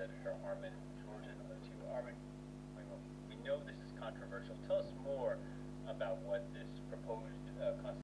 Senator Armin Georgian to Armin. We know this is controversial. Tell us more about what this proposed